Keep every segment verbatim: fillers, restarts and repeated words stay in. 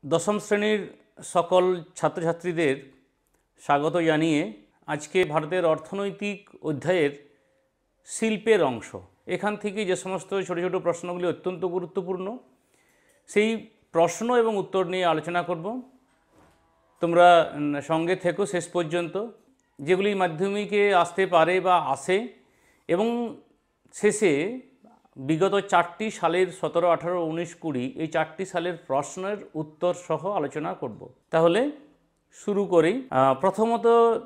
দশম শ্রেণীর সকল ছাত্রছাত্রীদের স্বাগত জানিয়ে আজকে ভারতের অর্থনৈতিক অধ্যায়ের শিল্পের অংশ এখান থেকে যে সমস্ত ছোট ছোট প্রশ্নগুলি অত্যন্ত গুরুত্বপূর্ণ সেই প্রশ্ন এবং উত্তর নিয়ে আলোচনা করব। তোমরা সঙ্গে থেকো শেষ পর্যন্ত, যেগুলি মাধ্যমিকে আসতে পারে বা আসে, এবং শেষে বিগত চারটি সালের সতেরো আঠারো উনিশ কুড়ি এই চারটি সালের প্রশ্নের উত্তর সহ আলোচনা করব। তাহলে শুরু করি। প্রথমত,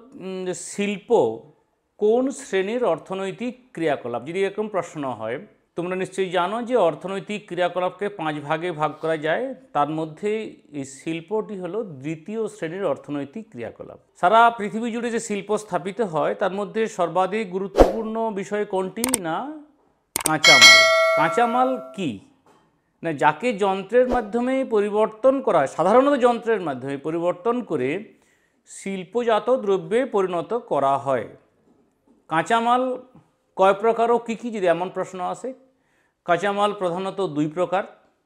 শিল্প কোন শ্রেণীর অর্থনৈতিক ক্রিয়াকলাপ? যদি এরকম প্রশ্ন হয়, তোমরা নিশ্চয়ই জানো যে অর্থনৈতিক ক্রিয়াকলাপকে পাঁচ ভাগে ভাগ করা যায়। তার মধ্যে এই শিল্পটি হলো দ্বিতীয় শ্রেণীর অর্থনৈতিক ক্রিয়াকলাপ। সারা পৃথিবী জুড়ে যে শিল্প স্থাপিত হয় তার মধ্যে সর্বাধিক গুরুত্বপূর্ণ বিষয় কোনটি? না, কাঁচামাল। কাঁচামাল কি না, যাকে যন্ত্রের মাধ্যমে পরিবর্তন করা হয়, সাধারণত যন্ত্রের মাধ্যমে পরিবর্তন করে শিল্পজাত দ্রব্যে পরিণত করা হয়। কাঁচামাল কয় প্রকার ও কী কী? যদি এমন প্রশ্ন আসে, কাঁচামাল প্রধানত দুই প্রকার,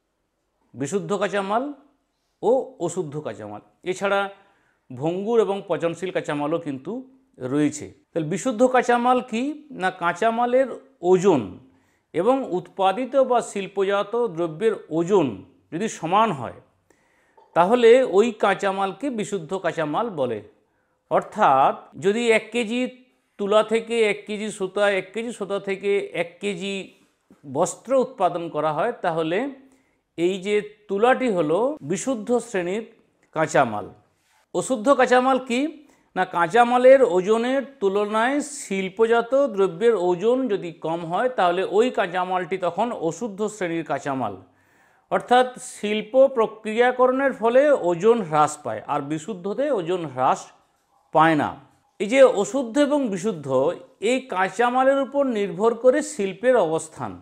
বিশুদ্ধ কাঁচামাল ও অশুদ্ধ কাঁচামাল। এছাড়া ভঙ্গুর এবং পচনশীল কাঁচামালও কিন্তু রয়েছে। তাহলে বিশুদ্ধ কাঁচামাল কি না, কাঁচামালের ওজন এবং উৎপাদিত বা শিল্পজাত দ্রব্যের ওজন যদি সমান হয় তাহলে ওই কাঁচামালকে বিশুদ্ধ কাঁচামাল বলে। অর্থাৎ যদি এক কেজি তুলা থেকে এক কেজি সুতা, এক কেজি সুতা থেকে এক কেজি বস্ত্র উৎপাদন করা হয়, তাহলে এই যে তুলাটি হলো বিশুদ্ধ শ্রেণীর কাঁচামাল। অশুদ্ধ কাঁচামাল কি না, কাঁচামালের ওজনের তুলনায় শিল্পজাত দ্রব্যের ওজন যদি কম হয় তাহলে ওই কাঁচামালটি তখন অশুদ্ধ শ্রেণীর কাঁচামাল। অর্থাৎ শিল্প প্রক্রিয়াকরণের ফলে ওজন হ্রাস পায়, আর বিশুদ্ধতে ওজন হ্রাস পায় না। এই যে অশুদ্ধ এবং বিশুদ্ধ, এই কাঁচামালের উপর নির্ভর করে শিল্পের অবস্থান।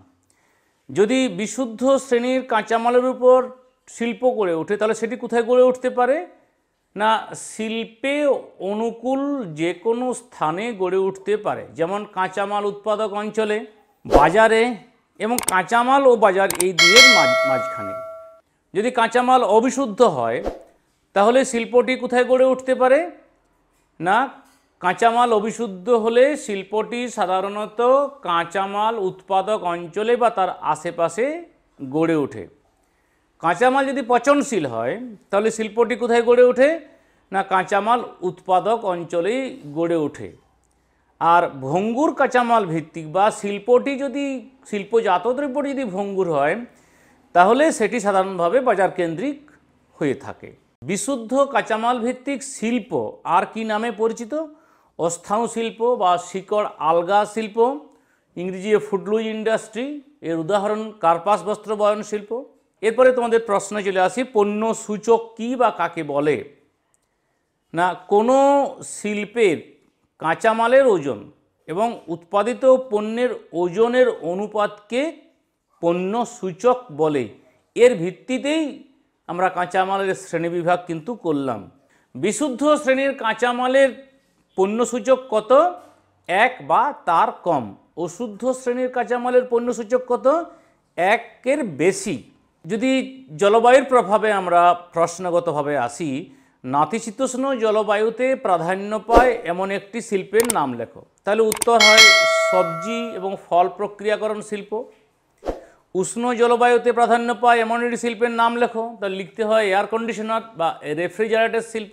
যদি বিশুদ্ধ শ্রেণীর কাঁচামালের উপর শিল্প গড়ে ওঠে তাহলে সেটি কোথায় গড়ে উঠতে পারে না, শিল্পে অনুকূল যে কোনো স্থানে গড়ে উঠতে পারে। যেমন কাঁচামাল উৎপাদক অঞ্চলে, বাজারে, এবং কাঁচামাল ও বাজার এই দুয়ের মাঝখানে। যদি কাঁচামাল অবিশুদ্ধ হয় তাহলে শিল্পটি কোথায় গড়ে উঠতে পারে না, কাঁচামাল অবিশুদ্ধ হলে শিল্পটি সাধারণত কাঁচামাল উৎপাদক অঞ্চলে বা তার আশেপাশে গড়ে ওঠে। কাঁচামাল যদি পচনশীল হয় তাহলে শিল্পটি কোথায় গড়ে ওঠে না, কাঁচামাল উৎপাদক অঞ্চলেই গড়ে ওঠে। আর ভঙ্গুর কাঁচামাল ভিত্তিক বা শিল্পটি যদি শিল্পজাত দ্রব্যটি যদি ভঙ্গুর হয় তাহলে সেটি সাধারণভাবে বাজার কেন্দ্রিক হয়ে থাকে। বিশুদ্ধ কাঁচামাল ভিত্তিক শিল্প আর কি নামে পরিচিত? অস্থায়ু শিল্প বা শিকড় আলগা শিল্প, ইংরেজি ফুডলুজ ইন্ডাস্ট্রি, এর উদাহরণ কার্পাস বস্ত্র বয়ন শিল্প। এরপরে তোমাদের প্রশ্নে চলে আসি, পণ্য সূচক কী বা কাকে বলে? না, কোনো শিল্পের কাঁচামালের ওজন এবং উৎপাদিত পণ্যের ওজনের অনুপাতকে পণ্য সূচক বলে। এর ভিত্তিতেই আমরা কাঁচামালের শ্রেণীবিভাগ কিন্তু করলাম। বিশুদ্ধ শ্রেণীর কাঁচামালের পণ্য সূচক কত? এক বা তার কম। অশুদ্ধ শ্রেণীর কাঁচামালের পণ্য সূচক কত? একের বেশি। যদি জলবায়ুর প্রভাবে আমরা প্রশ্নগতভাবে আসি, নাতিশীতোষ্ণ জলবায়ুতে প্রাধান্য পায় এমন একটি শিল্পের নাম লেখো। তাহলে উত্তর হয় সবজি এবং ফল প্রক্রিয়াকরণ শিল্প। উষ্ণ জলবায়ুতে প্রাধান্য পায় এমন একটি শিল্পের নাম লেখো, তাহলে লিখতে হয় এয়ার কন্ডিশনার বা রেফ্রিজারেটর শিল্প।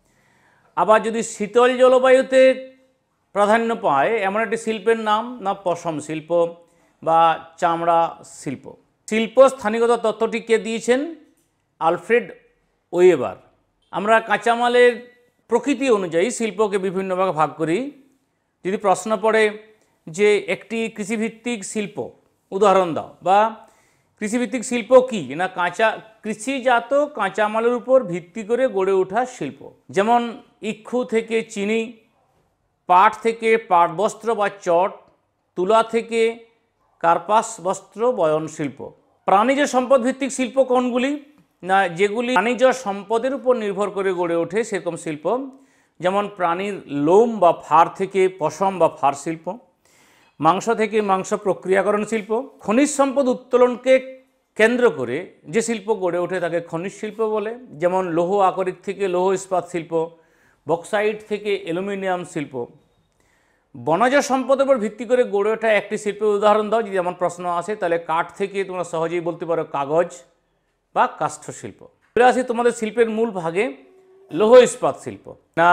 আবার যদি শীতল জলবায়ুতে প্রাধান্য পায় এমন একটি শিল্পের নাম না, পশম শিল্প বা চামড়া শিল্প। শিল্প স্থানীয়গত তত্ত্বটি কে দিয়েছেন? Alfred Weber. আমরা কাঁচামালের প্রকৃতি অনুযায়ী শিল্পকে বিভিন্ন ভাগে ভাগ করি। যদি প্রশ্ন পড়ে যে একটি কৃষিভিত্তিক শিল্প উদাহরণ দাও, বা কৃষিভিত্তিক শিল্প কি না, কাঁচা কৃষিজাত কাঁচামালের উপর ভিত্তি করে গড়ে ওঠা শিল্প। যেমন ইক্ষু থেকে চিনি, পাট থেকে পাট বস্ত্র বা চট, তুলা থেকে কার্পাস বস্ত্র বয়ন শিল্প। প্রাণীজ সম্পদ ভিত্তিক শিল্প কোনগুলি না, যেগুলি প্রাণীজ সম্পদের উপর নির্ভর করে গড়ে ওঠে সেরকম শিল্প। যেমন প্রাণীর লোম বা ফার থেকে পশম বা ফার শিল্প, মাংস থেকে মাংস প্রক্রিয়াকরণ শিল্প। খনিজ সম্পদ উত্তোলনকে কেন্দ্র করে যে শিল্প গড়ে ওঠে তাকে খনিজ শিল্প বলে, যেমন লৌহ আকরিক থেকে লৌহ ইস্পাত শিল্প, বক্সাইট থেকে অ্যালুমিনিয়াম শিল্প। বনজ সম্পদের উপর ভিত্তি করে গড়ে ওঠা একটি শিল্পের উদাহরণ দাও, যদি এমন প্রশ্ন আসে তাহলে কাঠ থেকে তোমরা সহজেই বলতে পারো কাগজ বা কাষ্ঠ শিল্প। চলে আসি তোমাদের শিল্পের মূল ভাগে, লৌহ ইস্পাত শিল্প। না,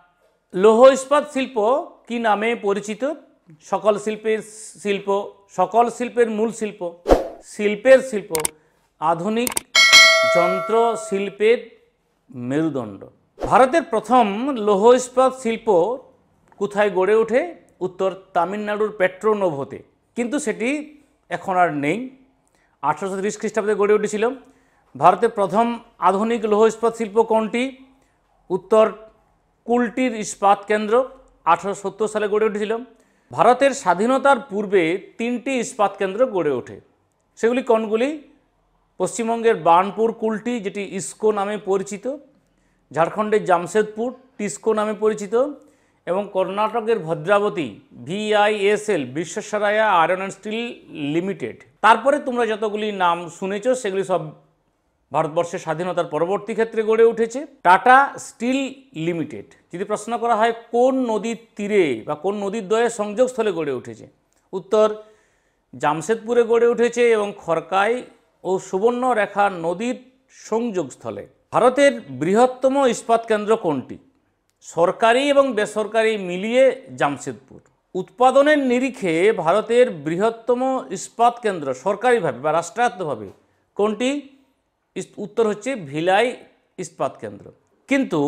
লৌহ ইস্পাত শিল্প কি নামে পরিচিত? সকল শিল্পের শিল্প, সকল শিল্পের মূল শিল্প, শিল্পের শিল্প, আধুনিক যন্ত্র শিল্পের মেরুদণ্ড। ভারতের প্রথম লৌহ ইস্পাত শিল্প কোথায় গড়ে ওঠে? উত্তর তামিলনাড়ুর পেট্রোনোভোতে, কিন্তু সেটি এখন আর নেই। আঠারোশো তিরিশ খ্রিস্টাব্দে গড়ে উঠেছিল। ভারতের প্রথম আধুনিক লৌহ ইস্পাত শিল্প কোনটি? উত্তর কুলটির ইস্পাত কেন্দ্র, আঠারোশো সত্তর সালে গড়ে উঠেছিল। ভারতের স্বাধীনতার পূর্বে তিনটি ইস্পাত কেন্দ্র গড়ে ওঠে, সেগুলি কোনগুলি? পশ্চিমবঙ্গের বার্নপুর কুলটি, যেটি ইস্কো নামে পরিচিত, ঝাড়খণ্ডের জামশেদপুর টিস্কো নামে পরিচিত, এবং কর্ণাটকের ভদ্রাবতী ভিআইএসএল বিশ্বেশ্বরায়া আয়রন অ্যান্ড স্টিল লিমিটেড। তারপরে তোমরা যতগুলি নাম শুনেছ সেগুলি সব ভারতবর্ষের স্বাধীনতার পরবর্তী ক্ষেত্রে গড়ে উঠেছে। টাটা স্টিল লিমিটেড, যদি প্রশ্ন করা হয় কোন নদীর তীরে বা কোন নদীর দ্বয়ের সংযোগস্থলে গড়ে উঠেছে? উত্তর জামশেদপুরে গড়ে উঠেছে এবং খড়কাই ও সুবর্ণরেখা নদীর সংযোগস্থলে। ভারতের বৃহত্তম ইস্পাত কেন্দ্র কোনটি? সরকারি এবং বেসরকারি মিলিয়ে জামশেদপুর। উৎপাদনের নিরিখে ভারতের বৃহত্তম ইস্পাত কেন্দ্র সরকারিভাবে বা রাষ্ট্রায়ত্তভাবে কোনটি? উত্তর হচ্ছে ভিলাই ইস্পাত কেন্দ্র। কিন্তু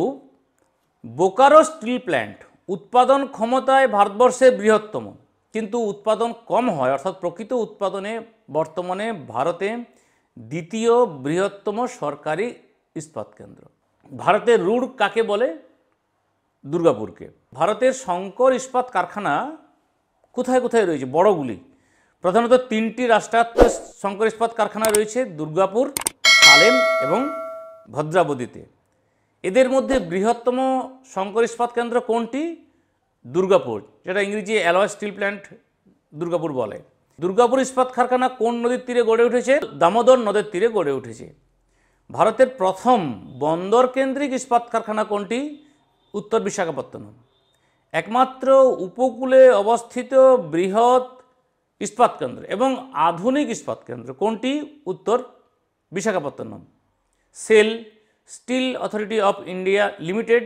বোকারো স্টিল প্ল্যান্ট উৎপাদন ক্ষমতায় ভারতবর্ষের বৃহত্তম, কিন্তু উৎপাদন কম হয়, অর্থাৎ প্রকৃত উৎপাদনে বর্তমানে ভারতে দ্বিতীয় বৃহত্তম সরকারি ইস্পাত কেন্দ্র। ভারতের রুড় কাকে বলে? দুর্গাপুরকে। ভারতের শঙ্কর ইস্পাত কারখানা কোথায় কোথায় রয়েছে? বড়গুলি। প্রধানত তিনটি রাষ্ট্রায়ত্ত শঙ্কর ইস্পাত কারখানা রয়েছে, দুর্গাপুর, সালেম এবং ভদ্রাবতীতে। এদের মধ্যে বৃহত্তম শঙ্কর ইস্পাত কেন্দ্র কোনটি? দুর্গাপুর, যেটা ইংরেজি অ্যালয় স্টিল প্ল্যান্ট দুর্গাপুর বলে। দুর্গাপুর ইস্পাত কারখানা কোন নদীর তীরে গড়ে উঠেছে? দামোদর নদের তীরে গড়ে উঠেছে। ভারতের প্রথম বন্দর কেন্দ্রিক ইস্পাত কারখানা কোনটি? উত্তর বিশাখাপত্তনম। একমাত্র উপকূলে অবস্থিত বৃহৎ ইস্পাত কেন্দ্র এবং আধুনিক ইস্পাত কেন্দ্র কোনটি? উত্তর Visakhapatnam. SAIL steel authority of India limited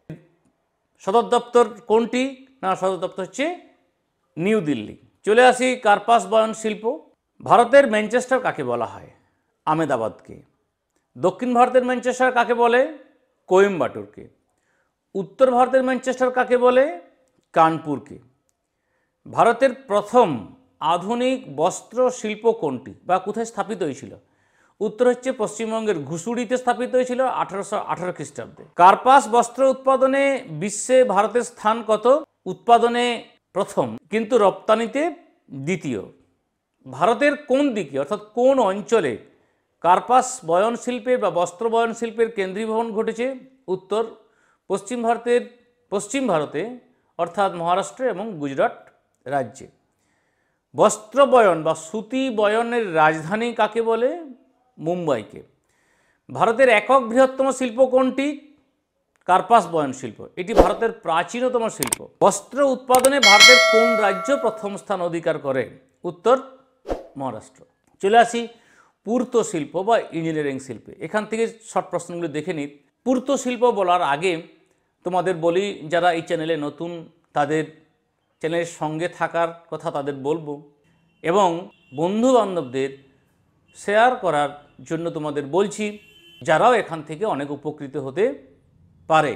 সদর দপ্তর কোনটি? না, সদর দপ্তর হচ্ছে নিউ দিল্লি। চলে আসি কার্পাস বয়ন শিল্প। ভারতের ম্যানচেস্টার কাকে বলা হয়? আহমেদাবাদকে। দক্ষিণ ভারতের ম্যানচেস্টার কাকে বলে? কোয়েম্বাটুরকে। উত্তর ভারতের ম্যানচেস্টার কাকে বলে? কানপুরকে। ভারতের প্রথম আধুনিক বস্ত্র শিল্প কোনটি বা কোথায় স্থাপিত হয়েছিল? উত্তর হচ্ছে পশ্চিমবঙ্গের ঘুষুড়িতে স্থাপিত হয়েছিল আঠারোশো আঠারো খ্রিস্টাব্দে। কার্পাস বস্ত্র উৎপাদনে বিশ্বে ভারতের স্থান কত? উৎপাদনে প্রথম, কিন্তু রপ্তানিতে দ্বিতীয়। ভারতের কোন দিকে অর্থাৎ কোন অঞ্চলে কার্পাস বয়ন শিল্পের বা বস্ত্র বয়ন শিল্পের কেন্দ্রীভবন ঘটেছে? উত্তর পশ্চিম ভারতের পশ্চিম ভারতে অর্থাৎ মহারাষ্ট্র এবং গুজরাট রাজ্যে। বস্ত্র বয়ন বা সুতি বয়নের রাজধানী কাকে বলে? মুম্বাইকে। ভারতের একক বৃহত্তম শিল্প কোনটি? কার্পাস বয়ন শিল্প, এটি ভারতের প্রাচীনতম শিল্প। বস্ত্র উৎপাদনে ভারতের কোন রাজ্য প্রথম স্থান অধিকার করে? উত্তর মহারাষ্ট্র। চলে আসি পূর্ত শিল্প বা ইঞ্জিনিয়ারিং শিল্পে। এখান থেকে শর্ট প্রশ্নগুলো দেখে নিই। পূর্ত শিল্প বলার আগে তোমাদের বলি, যারা এই চ্যানেলে নতুন তাদের চ্যানেলের সঙ্গে থাকার কথা তাদের বলবো, এবং বন্ধু বান্ধবদের শেয়ার করার জন্য তোমাদের বলছি, যারাও এখান থেকে অনেক উপকৃত হতে পারে।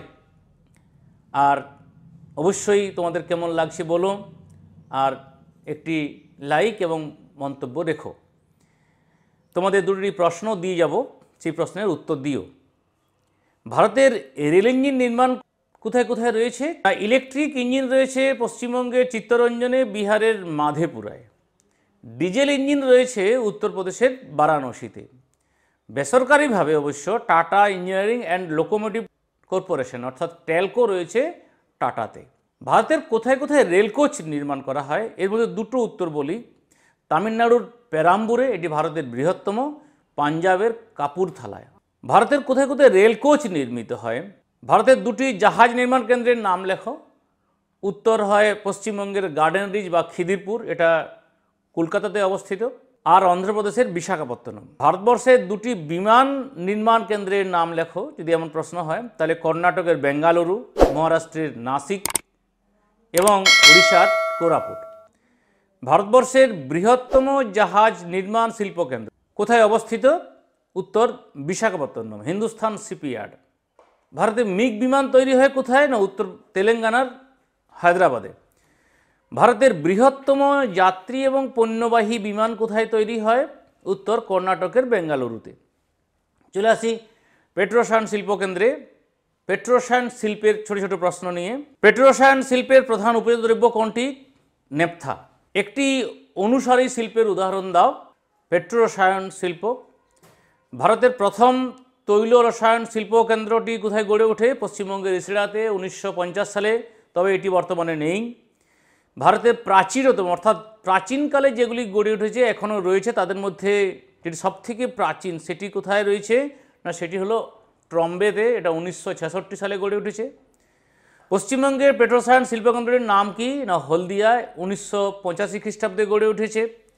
আর অবশ্যই তোমাদের কেমন লাগছে বলো, আর একটি লাইক এবং মন্তব্য রেখো। তোমাদের দুটি প্রশ্ন দিয়ে যাব, সেই প্রশ্নের উত্তর দিও। ভারতের রেল ইঞ্জিন নির্মাণ কোথায় কোথায় রয়েছে? ইলেকট্রিক ইঞ্জিন রয়েছে পশ্চিমবঙ্গের চিত্তরঞ্জনে, বিহারের মাধেপুরায়। ডিজেল ইঞ্জিন রয়েছে উত্তরপ্রদেশের বারাণসীতে। বেসরকারিভাবে অবশ্য Tata engineering and locomotive corporation অর্থাৎ টেলকো রয়েছে টাটাতে। ভারতের কোথায় কোথায় রেলকোচ নির্মাণ করা হয়? এর মধ্যে দুটো উত্তর বলি। তামিলনাড়ুর পেরাম্বুরে, এটি ভারতের বৃহত্তম, পাঞ্জাবের কাপুরথালায়। ভারতের কোথায় কোথায় রেল কোচ নির্মিত হয়? ভারতের দুটি জাহাজ নির্মাণ কেন্দ্রের নাম লেখো। উত্তর হয় পশ্চিমবঙ্গের গার্ডেন রিজ বা খিদিরপুর, এটা কলকাতাতে অবস্থিত, আর অন্ধ্রপ্রদেশের বিশাখাপত্তনম। ভারতবর্ষের দুটি বিমান নির্মাণ কেন্দ্রের নাম লেখো যদি এমন প্রশ্ন হয়, তাহলে কর্ণাটকের বেঙ্গালুরু, মহারাষ্ট্রের নাসিক এবং উড়িষ্যার কোরাপুট। ভারতবর্ষের বৃহত্তম জাহাজ নির্মাণ শিল্প কেন্দ্র কোথায় অবস্থিত? উত্তর বিশাখাপত্তনম, হিন্দুস্তান শিপইয়ার্ড। ভারতে মিগ বিমান তৈরি হয় কোথায়? না উত্তর তেলেঙ্গানার হায়দ্রাবাদে। ভারতের বৃহত্তম যাত্রী এবং পণ্যবাহী বিমান কোথায় তৈরি হয়? উত্তর কর্ণাটকের বেঙ্গালুরুতে। চলে আসি পেট্রোরসায়ন শিল্পকেন্দ্রে। পেট্রোরসায়ন শিল্পের ছোট ছোট প্রশ্ন নিয়ে। পেট্রোরসায়ন শিল্পের প্রধান উপজাত দ্রব্য কোনটি? নেপথা। একটি অনুসারী শিল্পের উদাহরণ দাও। পেট্রোরসায়ন শিল্প। ভারতের প্রথম তৈল রসায়ন শিল্প কেন্দ্রটি কোথায় গড়ে ওঠে? পশ্চিমবঙ্গের ইসরাতে উনিশশো পঞ্চাশ সালে, তবে এটি বর্তমানে নেই। ভারতের প্রাচীনতম অর্থাৎ প্রাচীনকালে যেগুলি গড়ে উঠেছে এখনও রয়েছে, তাদের মধ্যে যেটি সবথেকে প্রাচীন সেটি কোথায় রয়েছে? না সেটি হলো ট্রম্বেতে, এটা উনিশশো ছেষট্টি সালে গড়ে উঠেছে। পশ্চিমবঙ্গের পেট্রোরসায়ন শিল্পকেন্দ্রের নাম কি? না হলদিয়ায়, উনিশশো পঁচাশি খ্রিস্টাব্দে গড়ে উঠেছে।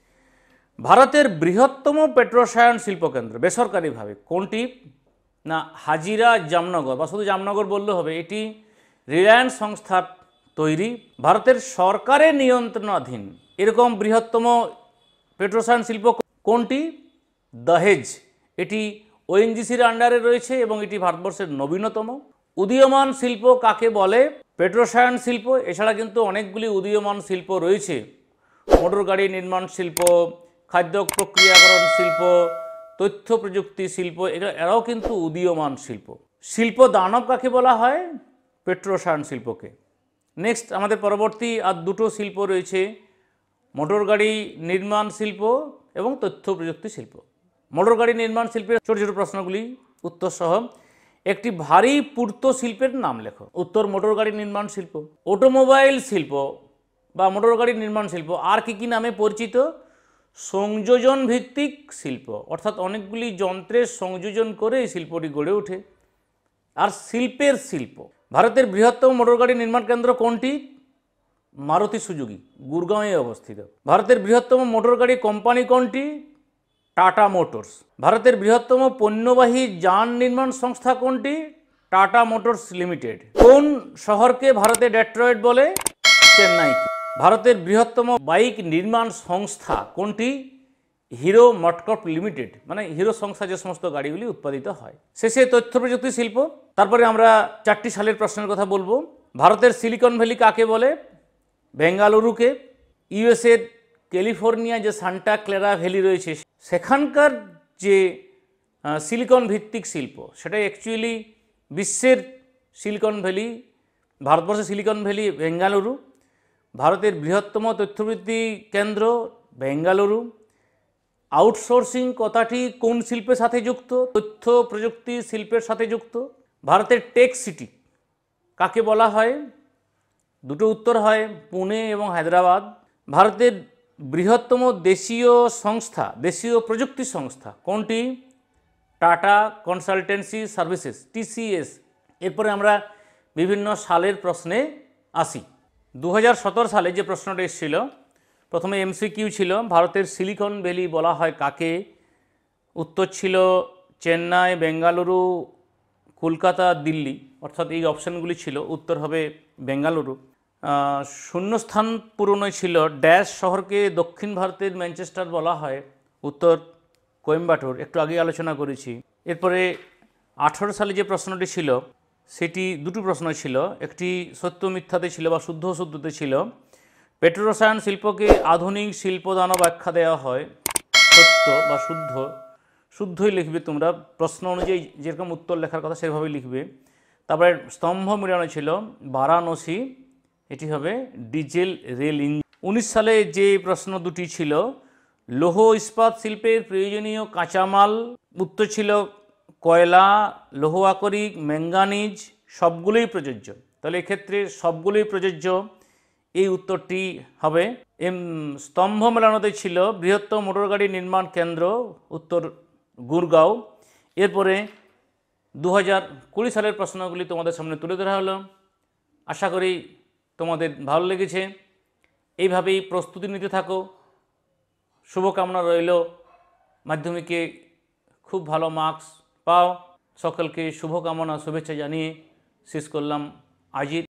ভারতের বৃহত্তম পেট্রোরসায়ন শিল্পকেন্দ্র বেসরকারিভাবে কোনটি? না হাজিরা জামনগর, বা শুধু জামনগর বললে হবে, এটি রিলায়েন্স সংস্থার তৈরি। ভারতের সরকারের নিয়ন্ত্রণাধীন এরকম বৃহত্তম পেট্রোরসায়ন শিল্প কোনটি? দহেজ, এটি ওএনজিসির আন্ডারে রয়েছে এবং এটি ভারতবর্ষের নবীনতম। উদীয়মান শিল্প কাকে বলে? পেট্রোরসায়ন শিল্প এছাড়া কিন্তু অনেকগুলি উদীয়মান শিল্প রয়েছে, মোটর গাড়ি নির্মাণ শিল্প, খাদ্য প্রক্রিয়াকরণ শিল্প, তথ্য প্রযুক্তি শিল্প, এগুলো এরাও কিন্তু উদীয়মান শিল্প। শিল্প দানব কাকে বলা হয়? পেট্রোরসায়ন শিল্পকে। নেক্সট আমাদের পরবর্তী আর দুটো শিল্প রয়েছে, মোটর গাড়ি নির্মাণ শিল্প এবং তথ্য প্রযুক্তি শিল্প। মোটর গাড়ি নির্মাণ শিল্পের ছোট ছোট প্রশ্নগুলি উত্তর সহ। একটি ভারী পূর্ত শিল্পের নাম লেখো। উত্তর মোটর গাড়ি নির্মাণ শিল্প। অটোমোবাইল শিল্প বা মোটর গাড়ি নির্মাণ শিল্প আর কি কি নামে পরিচিত? সংযোজন ভিত্তিক শিল্প, অর্থাৎ অনেকগুলি যন্ত্রের সংযোজন করে এই শিল্পটি গড়ে ওঠে। আর শিল্পের শিল্প। ভারতের বৃহত্তম মোটর গাড়ি নির্মাণ কেন্দ্র কোনটি? মারুতি সুজুকি, গুরগাঁওয়ে অবস্থিত। ভারতের বৃহত্তম মোটর গাড়ি কোম্পানি কোনটি? টাটা মোটরস। ভারতের বৃহত্তম পণ্যবাহী যান নির্মাণ সংস্থা কোনটি? Tata motors limited. কোন শহরকে ভারতে ডেট্রয়েট বলে? চেন্নাই। ভারতের বৃহত্তম বাইক নির্মাণ সংস্থা কোনটি? হিরো মোটকর্প লিমিটেড, মানে হিরো সংস্থা যে সমস্ত গাড়িগুলি উৎপাদিত হয়। শেষে তথ্য প্রযুক্তি শিল্প। তারপরে আমরা চারটি সালের প্রশ্নের কথা বলবো। ভারতের সিলিকন ভ্যালি কাকে বলে? বেঙ্গালুরুকে। ইউএসএর ক্যালিফোর্নিয়া যে সান্টা ক্লারা ভ্যালি রয়েছে সেখানকার যে সিলিকন ভিত্তিক শিল্প সেটা অ্যাকচুয়ালি বিশ্বের সিলিকন ভ্যালি। ভারতবর্ষের সিলিকন ভ্যালি বেঙ্গালুরু। ভারতের বৃহত্তম তথ্যপ্রযুক্তি কেন্দ্র বেঙ্গালুরু। আউটসোর্সিং কথাটি কোন শিল্পের সাথে যুক্ত? তথ্য প্রযুক্তি শিল্পের সাথে যুক্ত। ভারতের টেক সিটি কাকে বলা হয়? দুটো উত্তর হয়, পুনে এবং হায়দ্রাবাদ। ভারতের বৃহত্তম দেশীয় সংস্থা, দেশীয় প্রযুক্তি সংস্থা কোনটি? Tata consultancy services, TCS. এরপরে আমরা বিভিন্ন সালের প্রশ্নে আসি। দু হাজার সতেরো সালে যে প্রশ্নটা এসেছিল, প্রথমে এমসিকিউ ছিল, ভারতের সিলিকন ভ্যালি বলা হয় কাকে? উত্তর ছিল চেন্নাই, বেঙ্গালুরু, কলকাতা, দিল্লি, অর্থাৎ এই অপশানগুলি ছিল। উত্তর হবে বেঙ্গালুরু। শূন্যস্থান পূরণে ছিল ড্যাশ শহরকে দক্ষিণ ভারতের ম্যানচেস্টার বলা হয়। উত্তর কোয়েম্বাটোর, একটু আগে আলোচনা করেছি। এরপরে আঠারো সালে যে প্রশ্নটি ছিল সেটি দুটো প্রশ্ন ছিল, একটি সত্য মিথ্যাতে ছিল বা শুদ্ধ অশুদ্ধতে ছিল। পেট্রোরসায়ন শিল্পকে আধুনিক শিল্পদানব ব্যাখ্যা দেওয়া হয়, সত্য বা শুদ্ধ। শুদ্ধই লিখবে তোমরা, প্রশ্ন অনুযায়ী যেরকম উত্তর লেখার কথা সেভাবেই লিখবে। তারপরে স্তম্ভ মিলানো ছিল বারাণসী, এটি হবে ডিজেল রেল ইঞ্জিন। উনিশ সালে যে প্রশ্ন দুটি ছিল, লৌহ ইস্পাত শিল্পের প্রয়োজনীয় কাঁচামাল, উত্তর ছিল কয়লা, লৌহ আকরিক, ম্যাঙ্গানিজ, সবগুলোই প্রযোজ্য। তাহলে এক্ষেত্রে সবগুলোই প্রযোজ্য, এই উত্তরটি হবে। এম স্তম্ভ মেলানোতে ছিল বৃহত্তম মোটর গাড়ি নির্মাণ কেন্দ্র, উত্তর গুরগাঁও। এরপরে দু হাজার কুড়ি সালের প্রশ্নগুলি তোমাদের সামনে তুলে ধরা হলো। আশা করি তোমাদের ভালো লেগেছে। এইভাবেই প্রস্তুতি নিতে থাকো। শুভকামনা রইল মাধ্যমিকে খুব ভালো মার্কস পাও। সকলকে শুভকামনা শুভেচ্ছা জানিয়ে শেষ করলাম আজির